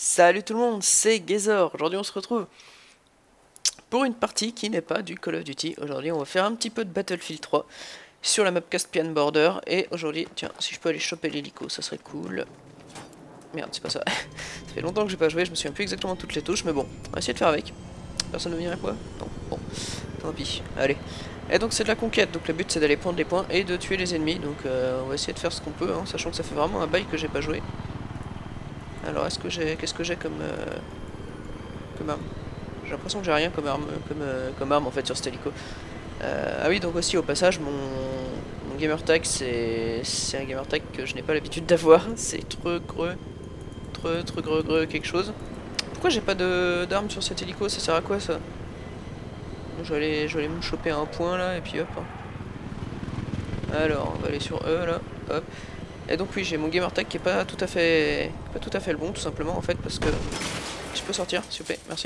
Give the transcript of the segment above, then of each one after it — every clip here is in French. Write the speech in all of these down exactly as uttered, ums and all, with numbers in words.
Salut tout le monde, c'est Gazor. Aujourd'hui on se retrouve pour une partie qui n'est pas du Call of Duty. Aujourd'hui on va faire un petit peu de Battlefield trois sur la map Caspian Border. Et aujourd'hui, tiens, si je peux aller choper l'hélico, ça serait cool. Merde, c'est pas ça. Ça fait longtemps que j'ai pas joué, je me souviens plus exactement de toutes les touches, mais bon, on va essayer de faire avec. Personne ne vient avec moi? Non, bon, tant pis, allez. Et donc c'est de la conquête, donc le but c'est d'aller prendre les points et de tuer les ennemis. Donc euh, on va essayer de faire ce qu'on peut, hein, sachant que ça fait vraiment un bail que j'ai pas joué. Alors est-ce que j'ai, qu'est-ce que j'ai comme, euh, comme arme? J'ai l'impression que j'ai rien comme arme, comme, euh, comme arme en fait sur cet hélico. Euh, ah oui, donc aussi au passage, mon, mon gamer tag c'est un gamer tag que je n'ai pas l'habitude d'avoir. C'est trop greux, trop trop greux, greux quelque chose. Pourquoi j'ai pas d'arme sur cet hélico? Ça sert à quoi ça? Je vais aller, je vais aller me choper un point là et puis hop. Alors on va aller sur E là, hop. Et donc oui, j'ai mon gamer tag qui est pas tout à fait, pas tout à fait le bon, tout simplement en fait parce que je peux sortir, s'il vous plaît, merci.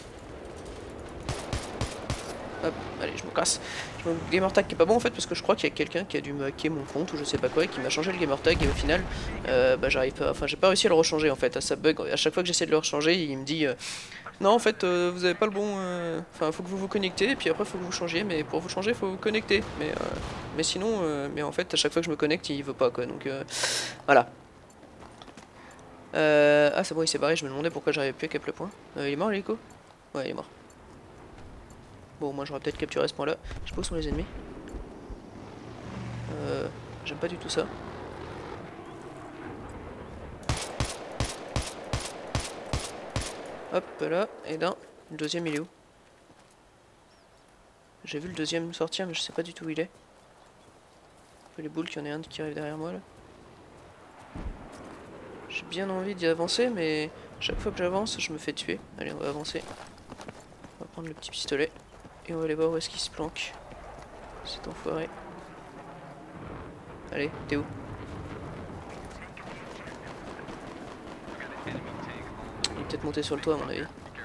Hop, allez, je me casse. J'ai mon gamer tag qui est pas bon en fait parce que je crois qu'il y a quelqu'un qui a dû me hacker mon compte ou je sais pas quoi et qui m'a changé le gamer tag et au final, euh, bah j'arrive pas, enfin j'ai pas réussi à le rechanger en fait. Ça bug. À chaque fois que j'essaie de le rechanger, il me dit euh, non en fait euh, vous avez pas le bon, euh, enfin faut que vous vous connectez et puis après faut que vous changiez, mais pour vous changer faut vous connecter. Mais euh, mais sinon, euh, mais en fait à chaque fois que je me connecte il veut pas quoi. Donc euh, voilà. Euh, ah c'est bon, il s'est barré. Je me demandais pourquoi j'arrivais plus à cap le point. Euh, il est mort l'hélico? Ouais, il est mort. Bon, moi j'aurais peut-être capturé ce point là. Je sais pas où sont les ennemis. Euh, J'aime pas du tout ça. Hop là, et d'un. Le deuxième il est où? J'ai vu le deuxième sortir mais je sais pas du tout où il est. Les boules qu'il y en ait un qui arrive derrière moi là. J'ai bien envie d'y avancer mais chaque fois que j'avance je me fais tuer. Allez, on va avancer. On va prendre le petit pistolet. Et on va aller voir où est-ce qu'il se planque. Cet enfoiré. Allez, t'es où? Il est peut-être monté sur le toit à mon avis.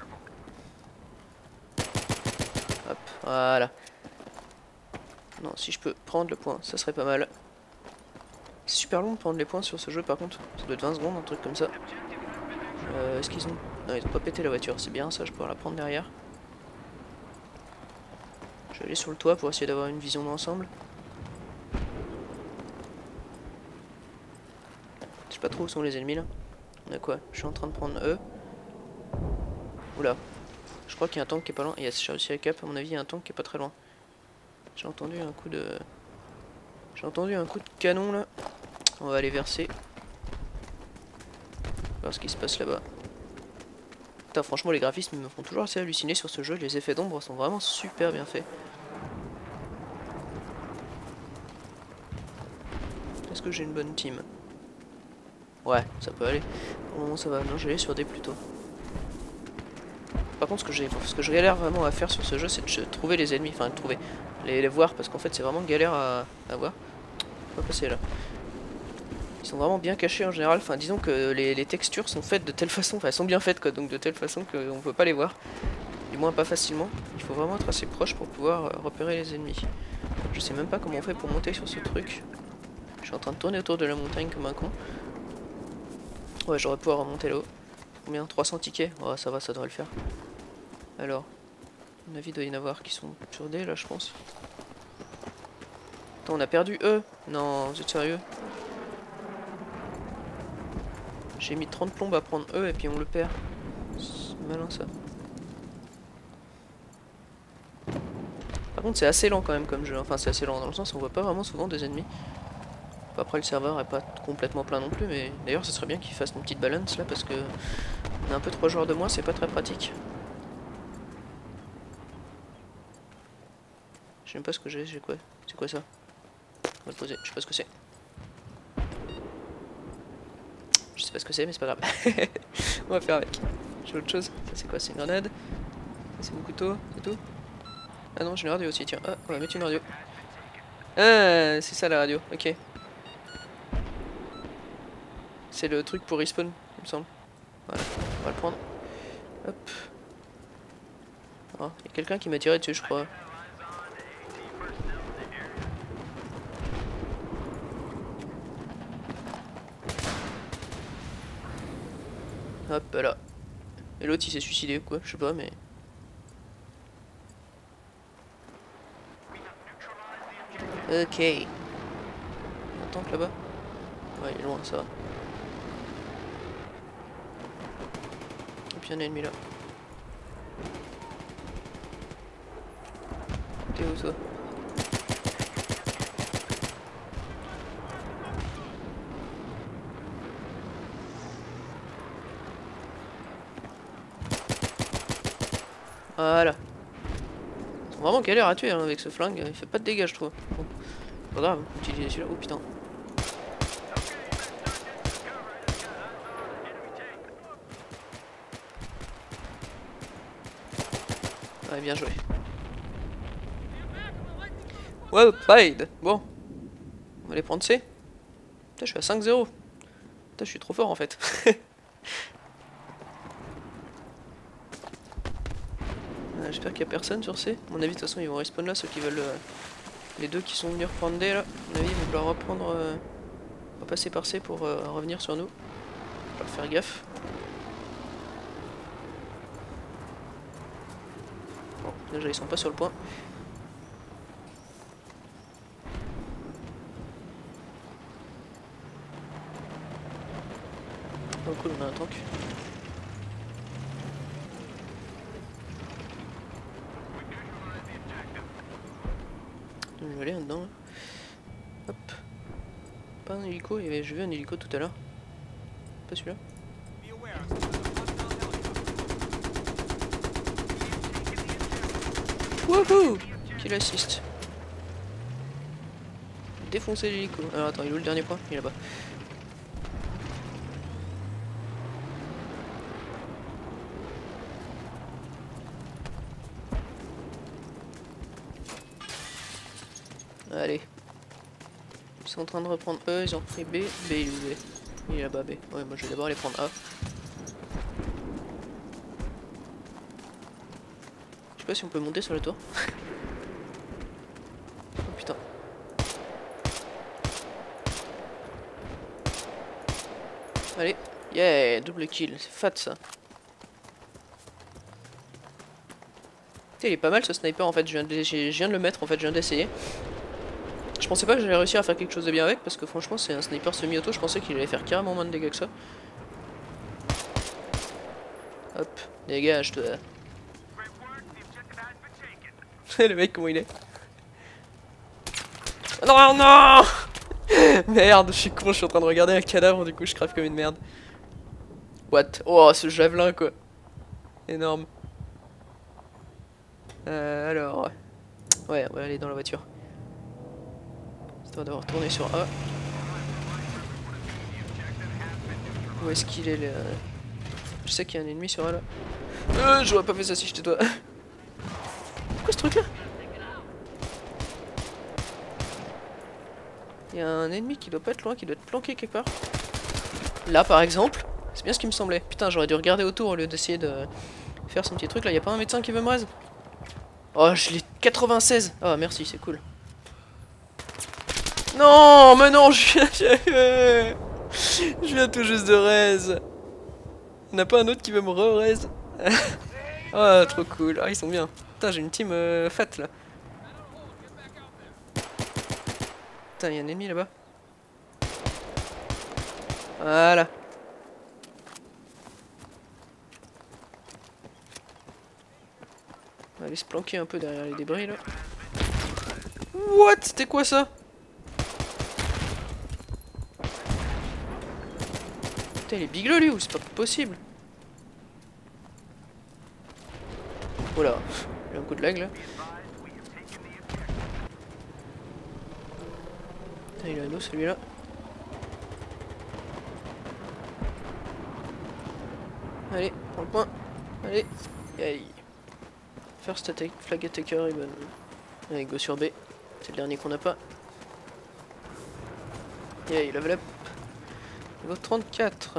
Hop, voilà. Non, si je peux prendre le point, ça serait pas mal. C'est super long de prendre les points sur ce jeu par contre. Ça doit être vingt secondes, un truc comme ça. Euh, Est-ce qu'ils ont... Non, ils ont pas pété la voiture, c'est bien ça, je pourrais la prendre derrière. Je vais aller sur le toit pour essayer d'avoir une vision d'ensemble. Je sais pas trop où sont les ennemis là. On a quoi? Je suis en train de prendre eux. Oula. Je crois qu'il y a un tank qui est pas loin. Yes, j'ai réussi à cap, à mon avis il y a un tank qui est pas très loin. J'ai entendu un coup de... J'ai entendu un coup de canon là. On va aller verser. Voir ce qui se passe là-bas. Putain, franchement les graphismes me font toujours assez halluciner sur ce jeu. Les effets d'ombre sont vraiment super bien faits. Est-ce que j'ai une bonne team? Ouais, ça peut aller. Pour le moment ça va. Non, je vais aller sur D plutôt. Par contre, ce que j'ai, ce que je galère vraiment à faire sur ce jeu, c'est de trouver les ennemis, enfin de trouver, les, les voir, parce qu'en fait, c'est vraiment galère à, à voir. On va passer là. Ils sont vraiment bien cachés en général. Enfin, disons que les, les textures sont faites de telle façon, enfin, elles sont bien faites quoi, donc de telle façon qu'on peut pas les voir. Du moins pas facilement. Il faut vraiment être assez proche pour pouvoir euh, repérer les ennemis. Je sais même pas comment on fait pour monter sur ce truc. Je suis en train de tourner autour de la montagne comme un con. Ouais, j'aurais pouvoir remonter là-haut. Combien? trois cents tickets? Ouais, ça va, ça devrait le faire. Alors, à mon avis, il doit y en avoir qui sont sur D là, je pense. Attends, on a perdu E? Non, vous êtes sérieux? J'ai mis trente plombes à prendre E et puis on le perd. C'est malin ça. Par contre, c'est assez lent quand même comme jeu. Enfin, c'est assez lent dans le sens où on voit pas vraiment souvent des ennemis. Après, le serveur est pas complètement plein non plus, mais d'ailleurs, ce serait bien qu'il fasse une petite balance là parce que on a un peu trois joueurs de moins, c'est pas très pratique. Je sais même pas ce que j'ai, j'ai quoi? C'est quoi ça? On va le poser, je sais pas ce que c'est. Je sais pas ce que c'est, mais c'est pas grave. On va faire avec. J'ai autre chose. Ça c'est quoi? C'est une grenade. Ça c'est mon couteau, c'est tout. Ah non, j'ai une radio aussi, tiens. Ah, on va mettre une radio. Ah, c'est ça la radio, ok. C'est le truc pour respawn, il me semble. Voilà, on va le prendre. Hop. Oh, il y a quelqu'un qui m'a tiré dessus, je crois. Hop là. Et l'autre il s'est suicidé ou quoi, je sais pas mais... Ok. Il y a un tank là-bas? Ouais il est loin ça va. Et puis un ennemi là. T'es où toi? Voilà. Ils sont vraiment galère à tuer hein, avec ce flingue, il fait pas de dégâts je trouve. Bon. Pas grave, utiliser celui-là. Oh putain. Ouais, bien joué. Well played. Bon. On va les prendre C. Putain, je suis à cinq zéro. Putain, je suis trop fort en fait. J'espère qu'il n'y a personne sur C. À mon avis, de toute façon, ils vont respawn là, ceux qui veulent. Euh, les deux qui sont venus reprendre D là. À mon avis, ils vont vouloir reprendre. Euh, on va passer par C pour euh, revenir sur nous. Je vais leur faire gaffe. Bon, déjà, ils sont pas sur le point. Oh cool, on a un tank. Je vais aller là-dedans. Là. Hop. Pas un hélico, il y avait... j'ai vu un hélico tout à l'heure. Pas celui-là. Wouhou! Kill assist. Défoncer l'hélico. Alors attends, il est où le dernier point? Il est là-bas. Allez. Ils sont en train de reprendre E, ils ont pris B. B, il est où B? Il est là-bas, B. Ouais, moi je vais d'abord aller prendre A. Je sais pas si on peut monter sur le tour. Oh putain. Allez. Yeah, double kill. C'est fat ça. Il est pas mal ce sniper en fait. Je viens de, je viens de le mettre en fait. Je viens d'essayer. Je pensais pas que j'allais réussir à faire quelque chose de bien avec parce que franchement c'est un sniper semi-auto, je pensais qu'il allait faire carrément moins de dégâts que ça. Hop, dégage toi. Le mec comment il est. Non non. Merde, je suis con, je suis en train de regarder un cadavre du coup je crève comme une merde. What? Oh ce javelin quoi. Énorme. Euh, alors... Ouais, on va aller dans la voiture. D'avoir tourné sur A. Où est-ce qu'il est, là? Je sais qu'il y a un ennemi sur A là. Euh, j'aurais pas fait ça si j'étais toi. Pourquoi ce truc là? Il y a un ennemi qui doit pas être loin, qui doit être planqué quelque part. Là par exemple. C'est bien ce qui me semblait. Putain, j'aurais dû regarder autour au lieu d'essayer de faire son petit truc là. Y a pas un médecin qui veut me raise? Oh, je l'ai quatre-vingt-seize. Ah, oh, merci, c'est cool. Non, mais non, je viens, je viens tout juste de raise. Il n'y en a pas un autre qui veut me re-raise. Oh, trop cool. Ah, ils sont bien. Putain, j'ai une team euh, fat là. Putain, il y a un ennemi là-bas. Voilà. On va aller se planquer un peu derrière les débris là. What? C'était quoi ça? Putain, il est bigleux lui ou c'est pas possible? Oh là, il a un coup de lag là. Putain, il est à nous celui-là. Allez, prends le point. Allez, aïe. First attack, flag attacker, et ben. Allez, go sur B. C'est le dernier qu'on n'a pas. Yay, level up. Niveau trente-quatre.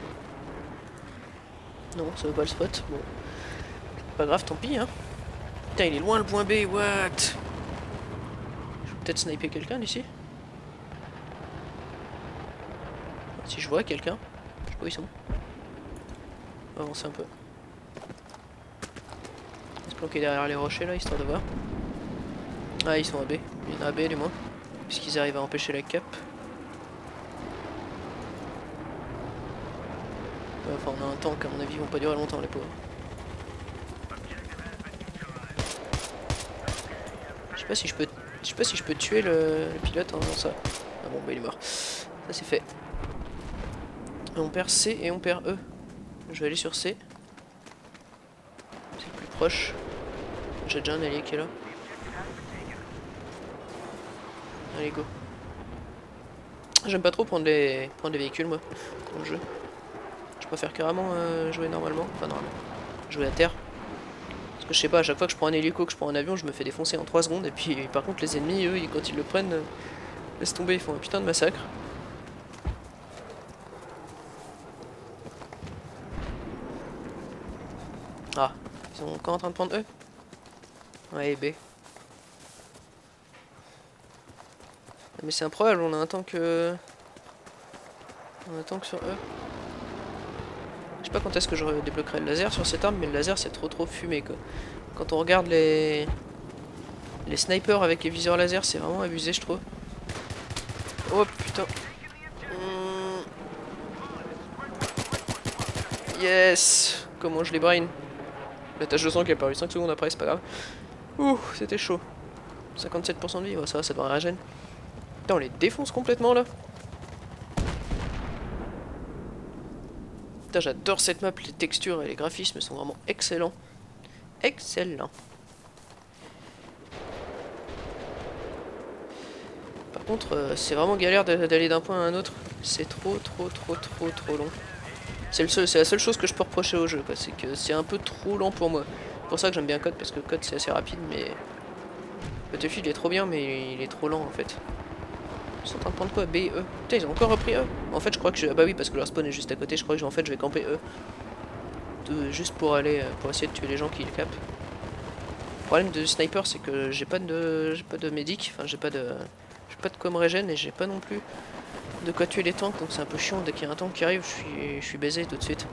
Non, ça veut pas le spot. Bon. Pas grave, tant pis, hein. Putain, il est loin le point B, what? Je vais peut-être sniper quelqu'un d'ici. Si je vois quelqu'un. Je sais pas où ils sont. On va avancer un peu. On va se planquer derrière les rochers là, histoire de voir. Ah, ils sont à B. Il y en a à B du moins. Puisqu'ils arrivent à empêcher la cap. Enfin, on a un tank, à mon avis, ils vont pas durer longtemps les pauvres. Je sais pas si je peux, je sais pas si je peux tuer le, le pilote en faisant ça. Ah bon, bah il est mort. Ça c'est fait. Et on perd C et on perd E. Je vais aller sur C. C'est le plus proche. J'ai déjà un allié qui est là. Allez, go. J'aime pas trop prendre les, prendre les véhicules, moi, dans le jeu. Je préfère carrément euh, jouer normalement. Enfin, normalement. Jouer à terre. Parce que je sais pas, à chaque fois que je prends un hélico, que je prends un avion, je me fais défoncer en trois secondes. Et puis, par contre, les ennemis, eux, quand ils le prennent, euh, laisse tomber, ils font un putain de massacre. Ah, ils sont encore en train de prendre E. Ouais, B. Mais c'est improbable, on a un tank... Euh... On a un tank sur E. Je sais pas quand est-ce que je débloquerai le laser sur cette arme, mais le laser c'est trop trop fumé quoi. Quand on regarde les... Les snipers avec les viseurs laser, c'est vraiment abusé je trouve. Oh putain. Mmh. Yes. Comment je les brain. La tache de sang qui a apparu cinq secondes après, c'est pas grave. Ouh, c'était chaud. cinquante-sept pour cent de vie, ouais, ça va, ça devrait régénérer. Putain, on les défonce complètement là. Putain, j'adore cette map, les textures et les graphismes sont vraiment excellents. Excellent. Par contre, euh, c'est vraiment galère d'aller d'un point à un autre. C'est trop, trop, trop, trop, trop long. C'est la seule chose que je peux reprocher au jeu, c'est que c'est un peu trop lent pour moi. C'est pour ça que j'aime bien Code, parce que Code c'est assez rapide, mais... Battlefield il est trop bien, mais il est trop lent en fait. Ils sont en train de prendre quoi? B, E. Putain, ils ont encore repris E. En fait, je crois que je... Ah bah oui, parce que leur spawn est juste à côté, je crois que je... en fait je vais camper E. De... Juste pour aller... pour essayer de tuer les gens qui le capent. Le problème de sniper, c'est que j'ai pas de... j'ai pas de médic, enfin j'ai pas de... j'ai pas de com régène et j'ai pas non plus de quoi tuer les tanks, donc c'est un peu chiant. Dès qu'il y a un tank qui arrive, je suis, je suis baisé tout de suite.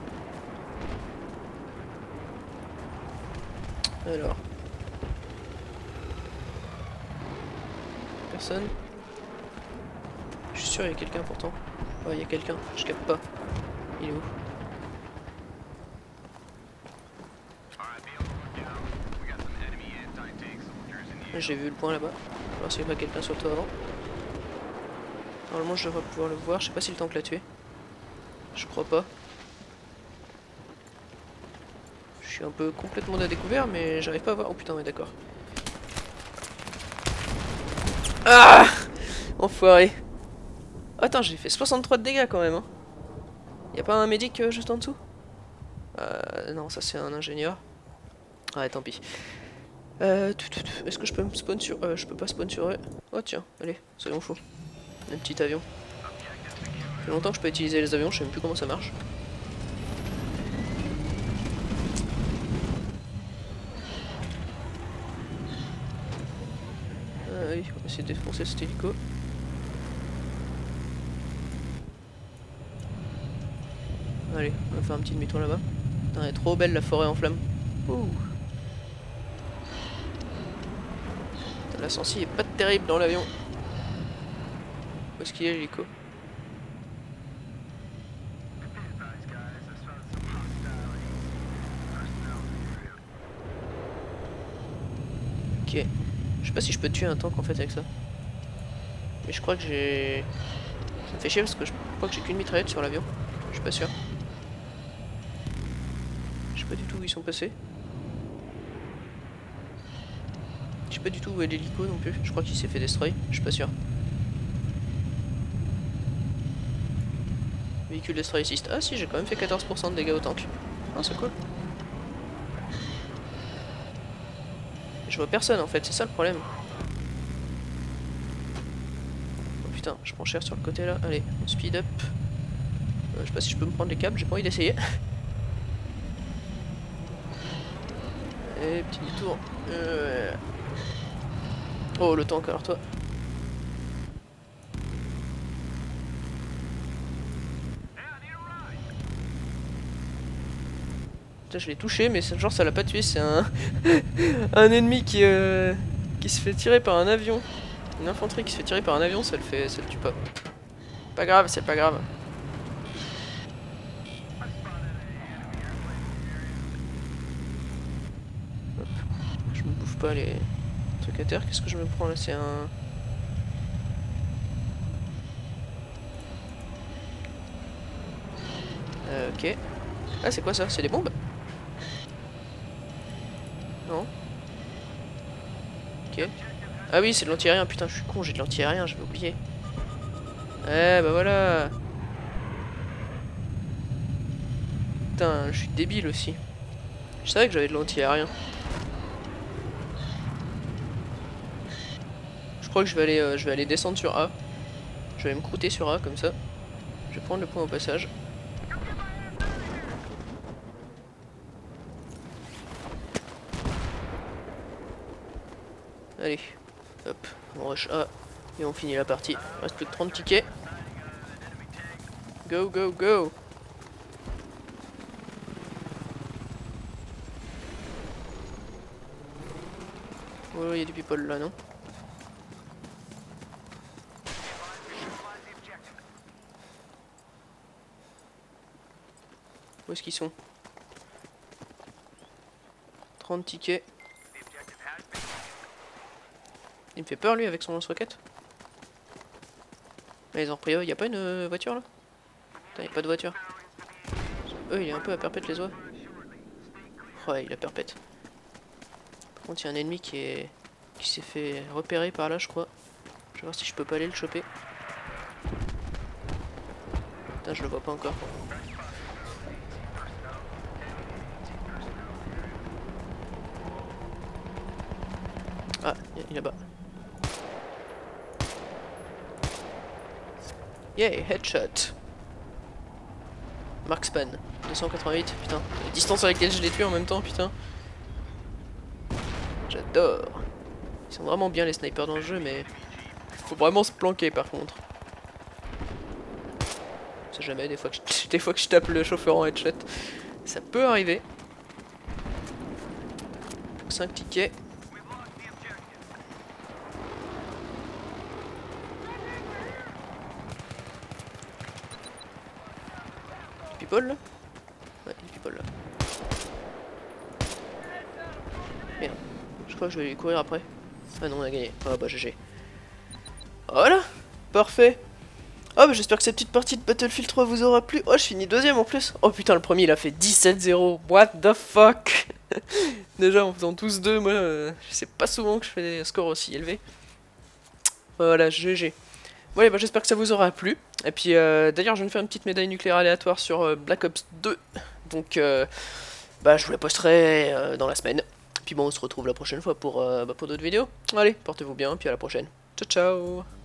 Alors. Personne. Je suis sûr il y a quelqu'un pourtant. Ouais, il y a quelqu'un, je capte pas. Il est où? J'ai vu le point là-bas. Je vais voir s'il y a pas quelqu'un sur le toit avant. Normalement je devrais pouvoir le voir, je sais pas si le tank l'a tué. Je crois pas. Je suis un peu complètement à découvert mais j'arrive pas à voir. Oh putain ouais d'accord. Ah, enfoiré. Attends, j'ai fait soixante-trois de dégâts quand même hein. Y'a pas un médic euh, juste en dessous? Euh, non ça c'est un ingénieur. Ah tant pis. Euh, Est-ce que je peux me spawn sur eux? Je peux pas spawn sur eux. Oh tiens, allez, soyons fous. Un petit avion. Ça fait longtemps que je peux utiliser les avions, je sais même plus comment ça marche. Ah oui, on va essayer de défoncer cet hélico. Allez, on va faire un petit demi-tour là-bas. Putain, elle est trop belle la forêt en flammes. Ouh. La sensi est pas terrible dans l'avion. Où est-ce qu'il est l'hélico? Ok. Je sais pas si je peux tuer un tank en fait avec ça. Mais je crois que j'ai... Ça me fait chier parce que je crois que j'ai qu'une mitraillette sur l'avion. Je suis pas sûr. Je sais pas du tout où ils sont passés. Je sais pas du tout où est l'hélico non plus. Je crois qu'il s'est fait destroy. Je suis pas sûr. Véhicule destroy assist. Ah si, j'ai quand même fait quatorze pour cent de dégâts au tank. Ah c'est cool. Je vois personne en fait, c'est ça le problème. Oh putain, je prends cher sur le côté là. Allez, on speed up. Euh, je sais pas si je peux me prendre les câbles, j'ai pas envie d'essayer. Et petit détour. Euh... Oh, le tank, alors toi. Putain, je l'ai touché, mais genre ça l'a pas tué. C'est un... un ennemi qui, euh... qui se fait tirer par un avion. Une infanterie qui se fait tirer par un avion, ça le fait, ça le tue pas. Pas grave, c'est pas grave. Hop. Je me bouffe pas les trucs à terre. Qu'est-ce que je me prends là? C'est un... Euh, ok. Ah, c'est quoi ça? C'est des bombes? Non. Ok. Ah oui, c'est de l'anti-aérien. Putain, je suis con, j'ai de l'anti-aérien, j'avais oublié. Eh bah voilà. Putain, je suis débile aussi. Je savais que j'avais de l'anti-aérien. Je crois que je vais aller, euh, je vais aller descendre sur A. Je vais aller me croûter sur A comme ça. Je vais prendre le point au passage. Allez, hop, on rush A et on finit la partie. Il reste plus que trente tickets. Go, go, go! Oh, il y a du people là, non? Où est-ce qu'ils sont? trente tickets. Il me fait peur lui avec son lance-roquette. Mais ils ont repris eux, y a pas une euh, voiture là? Putain, y a pas de voiture. Eux, il est un peu à perpète les oies. Ouais, il a perpète. Par contre, il y a un ennemi qui est qui s'est fait repérer par là, je crois. Je vais voir si je peux pas aller le choper. Putain, je le vois pas encore. Ah, il est là-bas. Yeah, headshot. Markspan, deux cent quatre-vingt-huit, putain. La distance à laquelle je l'ai tué en même temps, putain. J'adore. Ils sont vraiment bien les snipers dans le jeu, mais faut vraiment se planquer par contre. Je sais jamais, des fois, que je... des fois que je tape le chauffeur en headshot. Ça peut arriver. cinq tickets. People là? Ouais, il y a people là. Merde. Je crois que je vais aller courir après. Ah non, on a gagné. Ah bah G G. Voilà. Parfait. Oh bah j'espère que cette petite partie de Battlefield trois vous aura plu. Oh, je finis deuxième en plus. Oh putain, le premier il a fait dix-sept zéro. What the fuck. Déjà en faisant tous deux, moi euh, je sais pas souvent que je fais des scores aussi élevés. Voilà, G G. Bon, allez, bah, j'espère que ça vous aura plu. Et puis euh, d'ailleurs, je viens de faire une petite médaille nucléaire aléatoire sur euh, Black Ops deux. Donc, euh, bah, je vous la posterai euh, dans la semaine. Puis bon, on se retrouve la prochaine fois pour, euh, bah, pour d'autres vidéos. Allez, portez-vous bien, puis à la prochaine. Ciao, ciao.